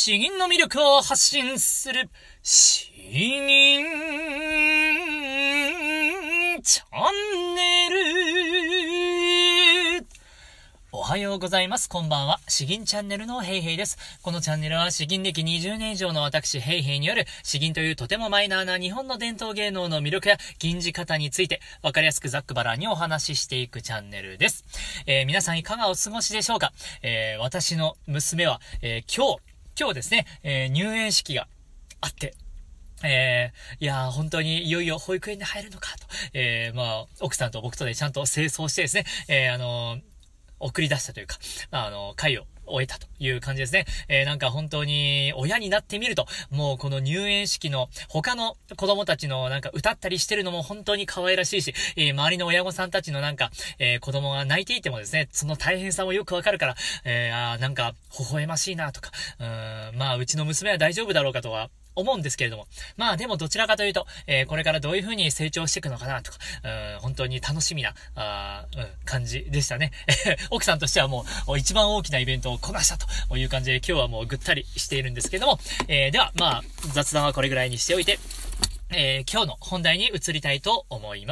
詩吟の魅力を発信する詩吟チャンネル。おはようございます。こんばんは。詩吟チャンネルのヘイヘイです。このチャンネルは詩吟歴20年以上の私ヘイヘイによる詩吟というとてもマイナーな日本の伝統芸能の魅力や吟じ方についてわかりやすくざっくばらんにお話ししていくチャンネルです。皆さんいかがお過ごしでしょうか。私の娘は、今日ですね、入園式があって、いやー本当にいよいよ保育園に入るのかと、奥さんと僕とでちゃんと清掃してですね、送り出したというか、会を終えたという感じですね。なんか本当に親になってみると、もうこの入園式の他の子供たちのなんか歌ったりしてるのも本当に可愛らしいし、周りの親御さんたちのなんか、子供が泣いていてもですね、その大変さもよくわかるから、なんか微笑ましいなとか、うちの娘は大丈夫だろうかとは思うんですけれども。でもどちらかというと、これからどういう風に成長していくのかなとか、本当に楽しみな、感じでしたね。奥さんとしてはもう一番大きなイベントをこなしたという感じで今日はもうぐったりしているんですけども、では雑談はこれぐらいにしておいて、今日の本題に移りたいと思います。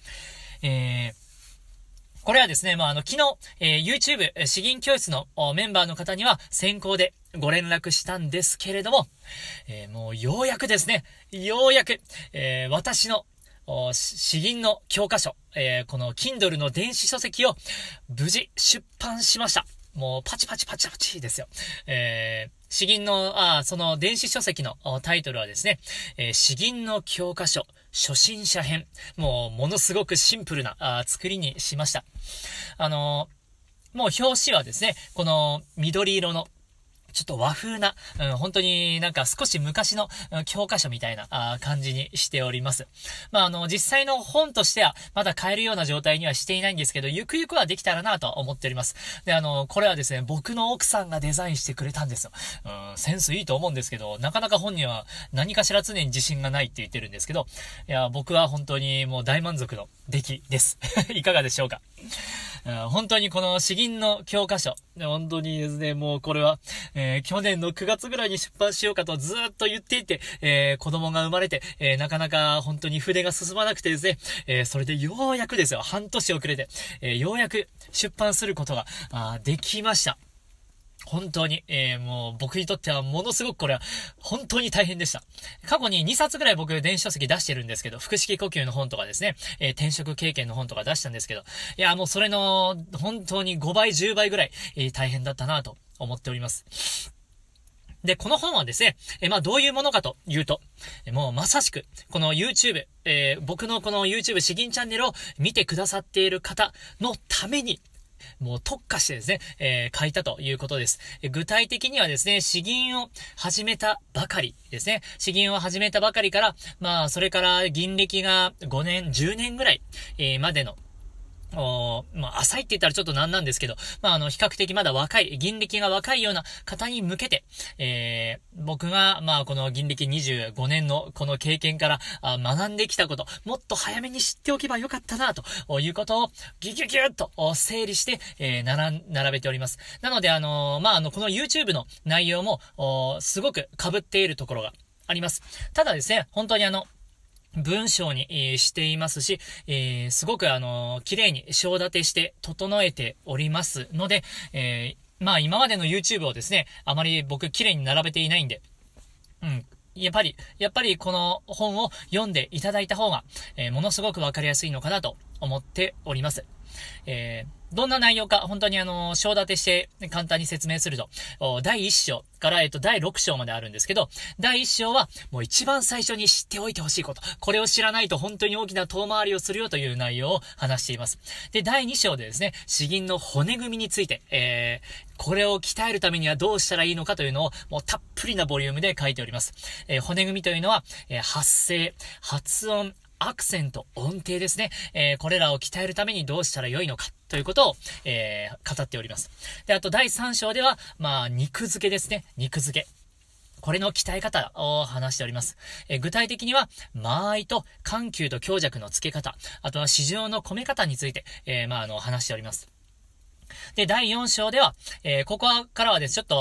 これはですね、昨日、YouTube 詩吟教室のメンバーの方には先行でご連絡したんですけれども、もうようやくですね、私の詩吟の教科書、この Kindle の電子書籍を無事出版しました。もうパチパチですよ。詩吟の、その電子書籍のタイトルはですね、詩吟の教科書初心者編。ものすごくシンプルな作りにしました。もう表紙はですね、この緑色のちょっと和風な、本当になんか少し昔の教科書みたいな感じにしております。実際の本としてはまだ買えるような状態にはしていないんですけど、ゆくゆくはできたらなと思っております。で、これはですね、僕の奥さんがデザインしてくれたんですよ。センスいいと思うんですけど、なかなか本人は何かしら常に自信がないって言ってるんですけど、いや、僕は本当にもう大満足の出来です。いかがでしょうか。本当にこの詩吟の教科書、本当にですね、もうこれは、去年の9月ぐらいに出版しようかとずーっと言っていて、子供が生まれて、なかなか本当に筆が進まなくてですね、それでようやくですよ、半年遅れて、ようやく出版することができました。本当に、もう僕にとってはものすごくこれは本当に大変でした。過去に2冊ぐらい僕電子書籍出してるんですけど、腹式呼吸の本とかですね、転職経験の本とか出したんですけど、いやもうそれの本当に5倍10倍ぐらい、大変だったなと思っております。で、この本はですね、どういうものかというと、もうまさしく、この YouTube、僕のこの YouTube 詩吟チャンネルを見てくださっている方のために、もう特化してですね、書いたということです。具体的にはですね、詩吟を始めたばかりですね。詩吟を始めたばかりから、それから吟歴が5年、10年ぐらい、までの、浅いって言ったらちょっとなんなんですけど、比較的まだ若い、吟歴が若いような方に向けて、僕が、この吟歴25年のこの経験から学んできたこと、もっと早めに知っておけばよかったな、ということをギュッと整理して、並べております。なので、この YouTube の内容も、すごく被っているところがあります。ただですね、本当に文章に、していますし、すごく綺麗に章立てして整えておりますので、今までの YouTube をですね、あまり僕綺麗に並べていないんで、やっぱりこの本を読んでいただいた方が、ものすごくわかりやすいのかなと思っております。どんな内容か、本当に章立てして簡単に説明すると、第1章から第6章まであるんですけど、第1章はもう一番最初に知っておいてほしいこと。これを知らないと本当に大きな遠回りをするよという内容を話しています。で、第2章でですね、詩吟の骨組みについて、これを鍛えるためにはどうしたらいいのかというのをもうたっぷりなボリュームで書いております。骨組みというのは、発声、発音、アクセント、音程ですね。これらを鍛えるためにどうしたらよいのかということを、語っております。で、あと第3章では、肉付けですね。肉付け。これの鍛え方を話しております。具体的には、間合いと緩急と強弱の付け方、あとは指情の込め方について、話しております。で、第4章では、ここからはです。ちょっと、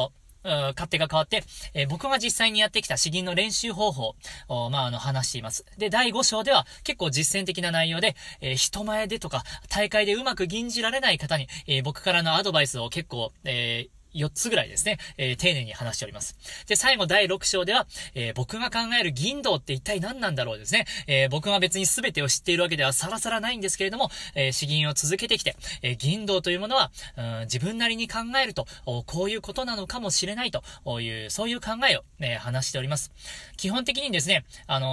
勝手が変わって、僕が実際にやってきた詩吟の練習方法を、話しています。で、第5章では結構実践的な内容で、人前でとか、大会でうまく吟じられない方に、僕からのアドバイスを結構、4つぐらいですね、丁寧に話しております。で、最後第6章では、僕が考える吟道って一体何なんだろうですね。僕が別に全てを知っているわけではさらさらないんですけれども、詩吟を続けてきて、吟道というものは、自分なりに考えると、こういうことなのかもしれないという、そういう考えを、話しております。基本的にですね、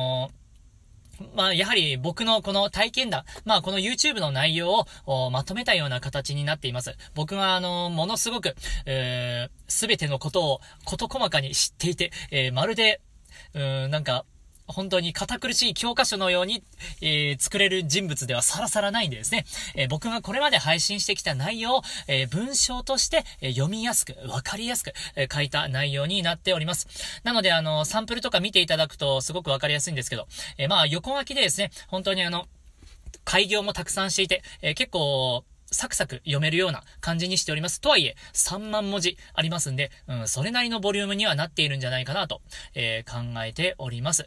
やはり僕のこの体験談、この YouTube の内容をまとめたような形になっています。僕がものすごく、すべてのことを事細かに知っていて、まるで、本当に堅苦しい教科書のように、作れる人物ではさらさらないんでですね、僕がこれまで配信してきた内容を、文章として、読みやすく、わかりやすく、書いた内容になっております。なのでサンプルとか見ていただくとすごくわかりやすいんですけど、横書きでですね、本当に改行もたくさんしていて、結構、サクサク読めるような感じにしております。とはいえ、3万文字ありますんで、それなりのボリュームにはなっているんじゃないかなと、考えております。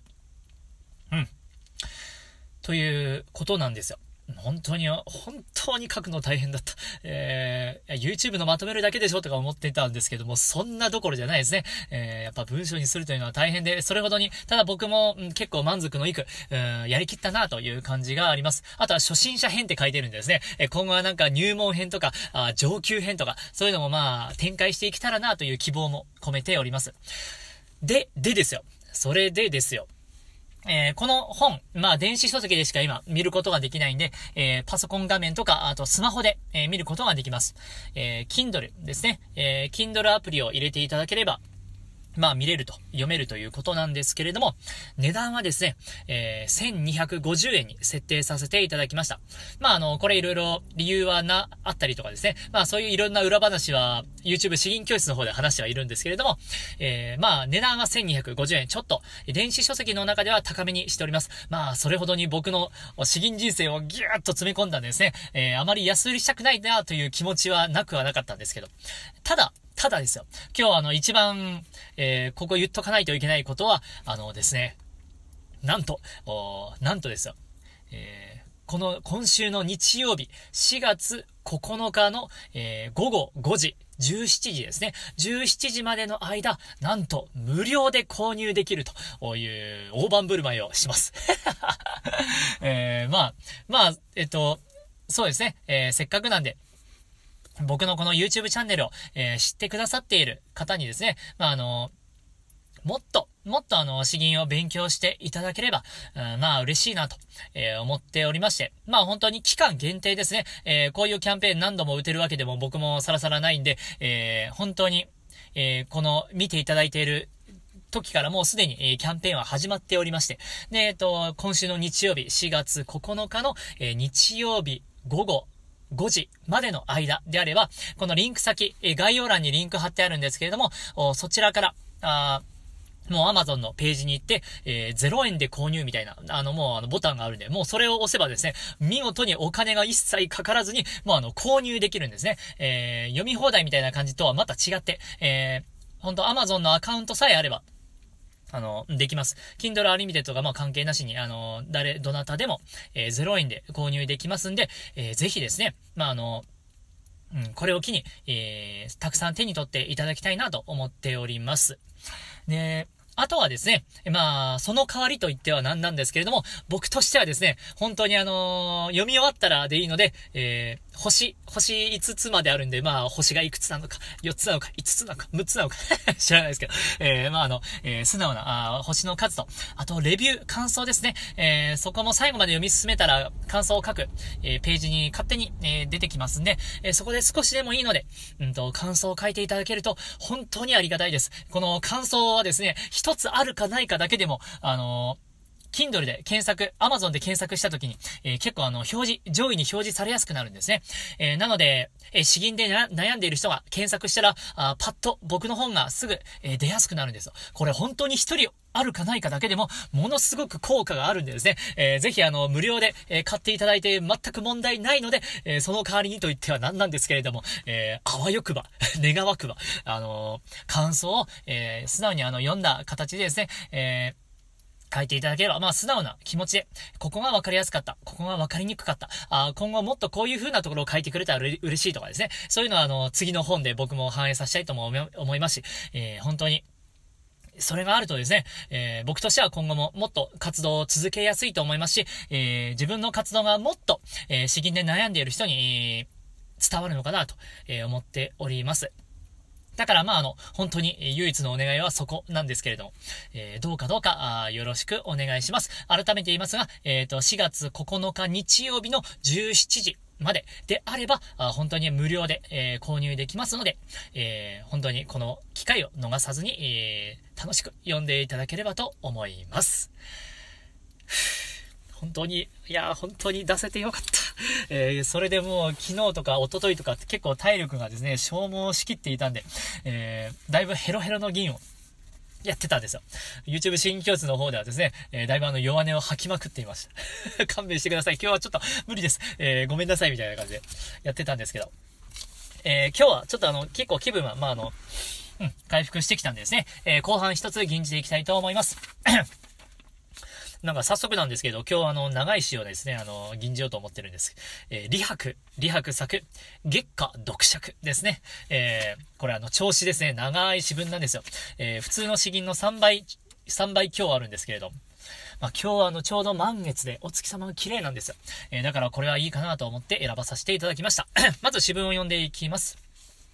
ということなんですよ。本当に書くの大変だった。YouTube のまとめるだけでしょとか思ってたんですけども、そんなどころじゃないですね。やっぱ文章にするというのは大変で、それほどに、ただ僕も、結構満足のいく、やりきったなという感じがあります。あとは初心者編って書いてるんですね。今後は入門編とか、上級編とか、そういうのも展開していけたらなという希望も込めております。でですよ。それでですよ。この本、電子書籍でしか今見ることができないんで、パソコン画面とか、あとスマホで、見ることができます。Kindle ですね。Kindle アプリを入れていただければ、見れると、読めるということなんですけれども、値段はですね、1250円に設定させていただきました。これいろいろ理由はあったりとかですね、そういういろんな裏話は YouTube 詩吟教室の方で話してはいるんですけれども、値段は1250円。ちょっと、電子書籍の中では高めにしております。それほどに僕の詩吟人生をギューッと詰め込んだんですね、あまり安売りしたくないなという気持ちはなくはなかったんですけど、ただですよ。今日一番、ここ言っとかないといけないことは、ですね、なんとですよ。今週の日曜日、4月9日の、午後5時、17時ですね。17時までの間、なんと無料で購入できるという大盤振る舞いをします。そうですね。せっかくなんで、僕のこの YouTube チャンネルを、知ってくださっている方にですね、もっと詩吟を勉強していただければ、嬉しいなと、思っておりまして、本当に期間限定ですね、こういうキャンペーン何度も打てるわけでも僕もさらさらないんで、本当に、この見ていただいている時からもうすでに、キャンペーンは始まっておりまして、で、今週の日曜日、4月9日の、日曜日午後5時までの間であれば、このリンク先、概要欄にリンク貼ってあるんですけれども、そちらから、もう Amazon のページに行って、0円で購入みたいな、ボタンがあるんで、もうそれを押せばですね、見事にお金が一切かからずに、購入できるんですね。読み放題みたいな感じとはまた違って、本当 Amazon のアカウントさえあれば、できます。Kindle Unlimited が関係なしに、どなたでも、0円で購入できますんで、ぜひですね、これを機に、たくさん手に取っていただきたいなと思っております。で、あとはですね、その代わりと言ってはなんなんですけれども、僕としてはですね、本当に読み終わったらでいいので、星5つまであるんで、星がいくつなのか、4つなのか、5つなのか、6つなのか、知らないですけど、素直な、星の数と、あと、レビュー、感想ですね。そこも最後まで読み進めたら、感想を書く、ページに勝手に、出てきますんで、そこで少しでもいいので、感想を書いていただけると、本当にありがたいです。この感想はですね、一つあるかないかだけでも、 Kindle で検索、Amazon で検索した時に、結構上位に表示されやすくなるんですね。なので、詩吟で悩んでいる人が検索したら、パッと僕の本がすぐ、出やすくなるんですよ。これ本当に一人あるかないかだけでも、ものすごく効果があるんでですね、ぜひ無料で、買っていただいて全く問題ないので、その代わりにと言ってはなんなんですけれども、あわよくば、願わくば、感想を、素直に読んだ形でですね、書いていただければ、素直な気持ちで、ここが分かりやすかった、ここが分かりにくかった、今後もっとこういう風なところを書いてくれたら嬉しいとかですね、そういうのは次の本で僕も反映させたいとも思いますし、本当に、それがあるとですね、僕としては今後ももっと活動を続けやすいと思いますし、自分の活動がもっと、詩吟で悩んでいる人に、伝わるのかなと、思っております。だから本当に唯一のお願いはそこなんですけれども、どうかよろしくお願いします。改めて言いますが、4月9日日曜日の17時までであれば、本当に無料で、購入できますので、本当にこの機会を逃さずに、楽しく読んでいただければと思います。本当に出せてよかった。それでもう昨日とか一昨日とかって結構体力がですね、消耗しきっていたんで、だいぶヘロヘロの銀をやってたんですよ。YouTube 新教室の方ではですね、だいぶ弱音を吐きまくっていました。勘弁してください。今日はちょっと無理です。ごめんなさいみたいな感じでやってたんですけど。今日はちょっと結構気分は、回復してきたんでですね、後半一つ吟じていきたいと思います。なんか早速なんですけど、今日長い詩をですね、吟じようと思ってるんです。李白作、月下読釈ですね。これ調子ですね、長い詩文なんですよ。普通の詩吟の3倍今日あるんですけれど、今日はちょうど満月でお月様が綺麗なんですよ。だからこれはいいかなと思って選ばさせていただきました。まず詩文を読んでいきます。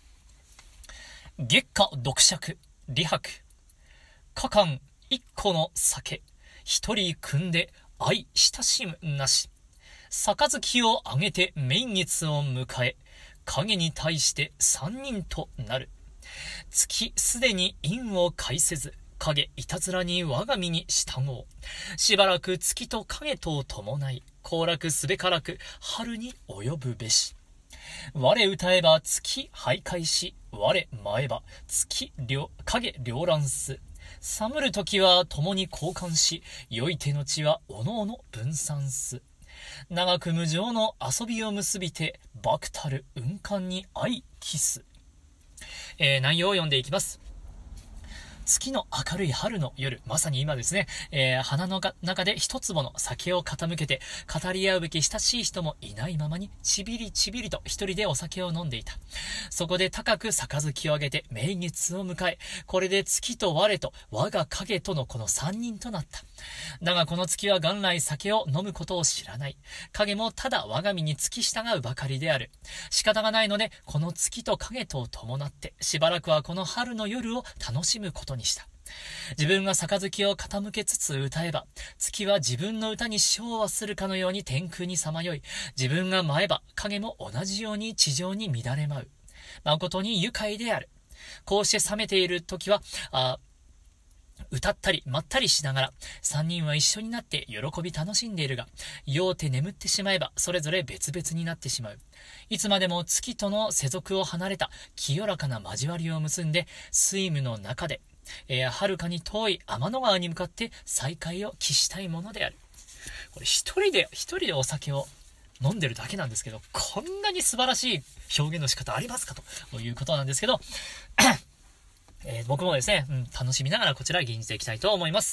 月下読釈、李白。果敢一個の酒。一人組んで愛親しむなし。杯をあげて明月を迎え、影に対して三人となる。月すでに陰を介せず、影いたずらに我が身に従おう。しばらく月と影と伴い、行楽すべからく春に及ぶべし。我歌えば月徘徊し、我舞えば月影両乱す。寒る時は共に交換し、良い手の地はおのおの分散す。長く無常の遊びを結びて、漠たる雲間に相帰す。内容を読んでいきます。月の明るい春の夜、まさに今ですね、花の中で一坪の酒を傾けて、語り合うべき親しい人もいないままに、ちびりちびりと一人でお酒を飲んでいた。そこで高く杯をあげて明月を迎え、これで月と我と我が影とのこの三人となった。だがこの月は元来酒を飲むことを知らない。影もただ我が身に付き従うばかりである。仕方がないので、この月と影とを伴って、しばらくはこの春の夜を楽しむことにした。自分が杯を傾けつつ歌えば、月は自分の歌に唱和するかのように天空にさまよい、自分が舞えば影も同じように地上に乱れ舞う。誠に愉快である。こうして冷めている時は、歌ったりまったりしながら三人は一緒になって喜び楽しんでいるが、酔うて眠ってしまえばそれぞれ別々になってしまう。いつまでも月との世俗を離れた清らかな交わりを結んで、睡夢の中で遥かに遠い天の川に向かって再会を期したいものである。これ一人でお酒を飲んでるだけなんですけど、こんなに素晴らしい表現の仕方ありますかということなんですけど僕もですね、楽しみながらこちら吟じていきたいと思います。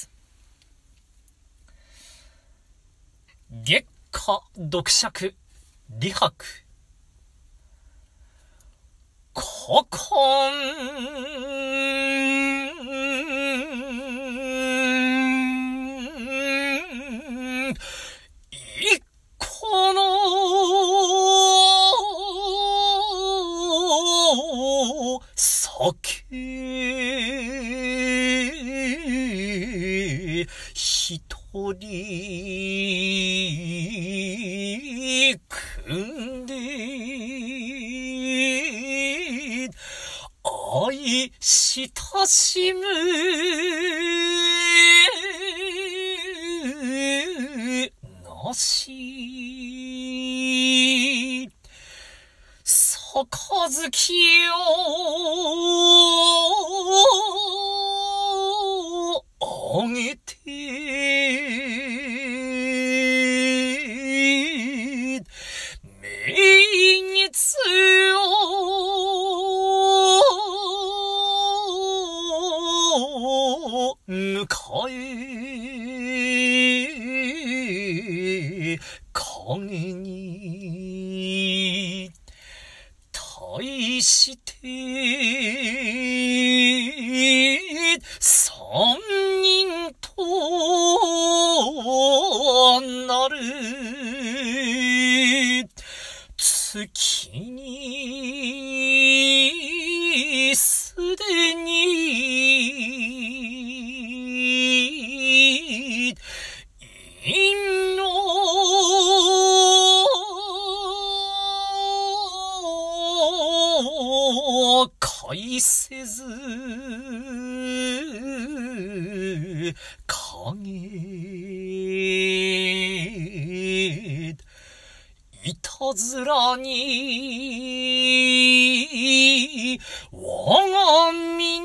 月下読釈、李白。果敢一個の酒、一人組んで愛親しむし杯をあげて明月を迎え影に対して三人となる月にすでに陰の介せず影いたずらに我が身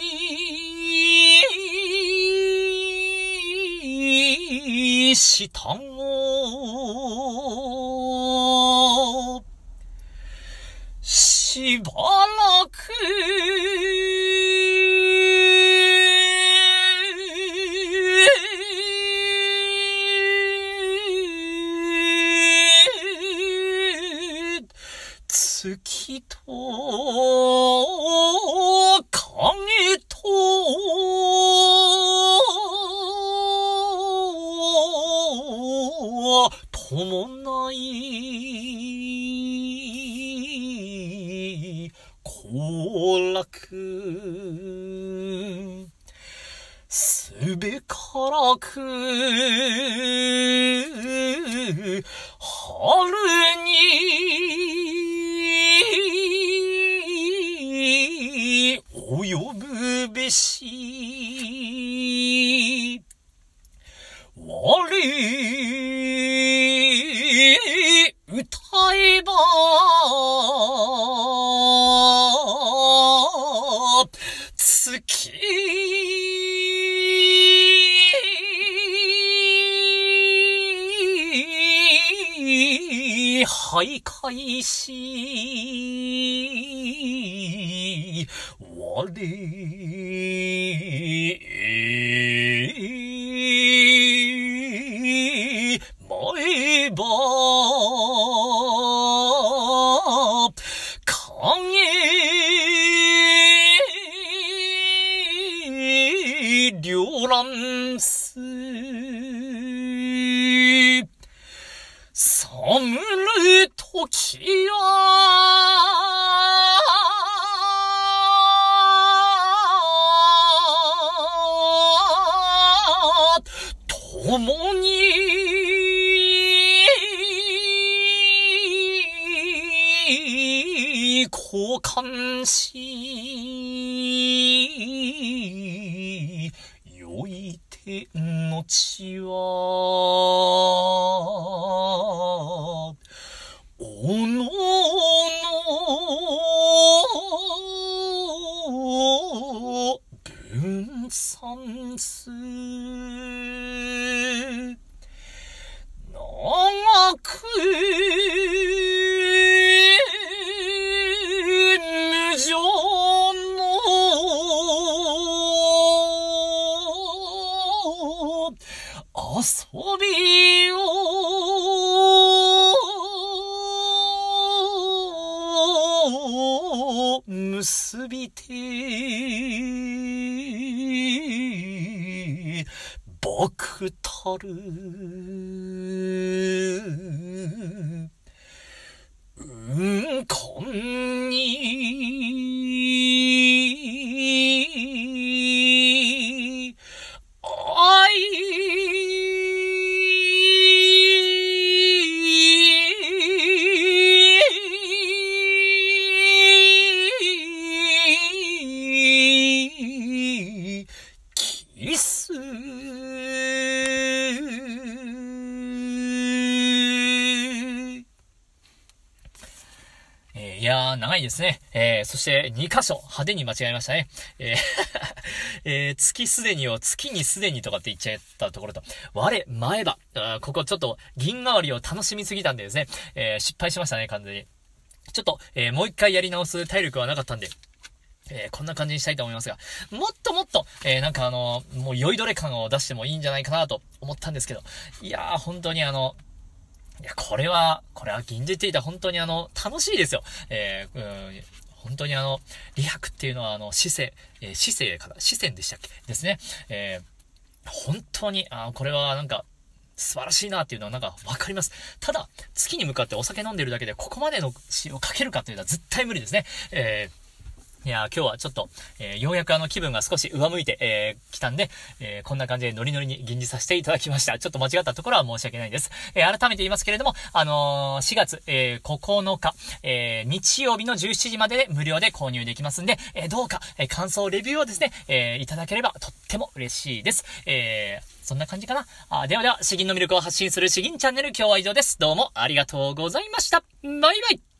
に従おうしばらく月と影と伴い行楽すべからく春に及ぶべし我歌えば月徘徊し我前ば影両乱す寒る時は共に交換しよいて後はおのの分散す長く無常の遊びを結びて僕たる雲間にキスいですね。そして2箇所派手に間違えましたね。月すでにを月にすでにとかって言っちゃったところと、我、前歯。ここちょっと銀代わりを楽しみすぎたんでですね、失敗しましたね、完全に。ちょっと、もう一回やり直す体力はなかったんで、こんな感じにしたいと思いますが、もっともっと、なんかもう酔いどれ感を出してもいいんじゃないかなと思ったんですけど、いやー、本当にいや、これは現実的だ、本当に楽しいですよ。本当にリハクっていうのは姿勢かな、視線でしたっけですね。本当に、これはなんか、素晴らしいなっていうのはなんかわかります。ただ、月に向かってお酒飲んでるだけでここまでの詩を書けるかというのは絶対無理ですね。いや今日はちょっと、ようやく気分が少し上向いて、きたんで、こんな感じでノリノリに吟じさせていただきました。ちょっと間違ったところは申し訳ないです。改めて言いますけれども、4月、9日、日曜日の17時までで無料で購入できますんで、どうか、感想レビューをですね、いただければとっても嬉しいです。そんな感じかな。ではでは、詩吟の魅力を発信する詩吟チャンネル、今日は以上です。どうもありがとうございました。バイバイ。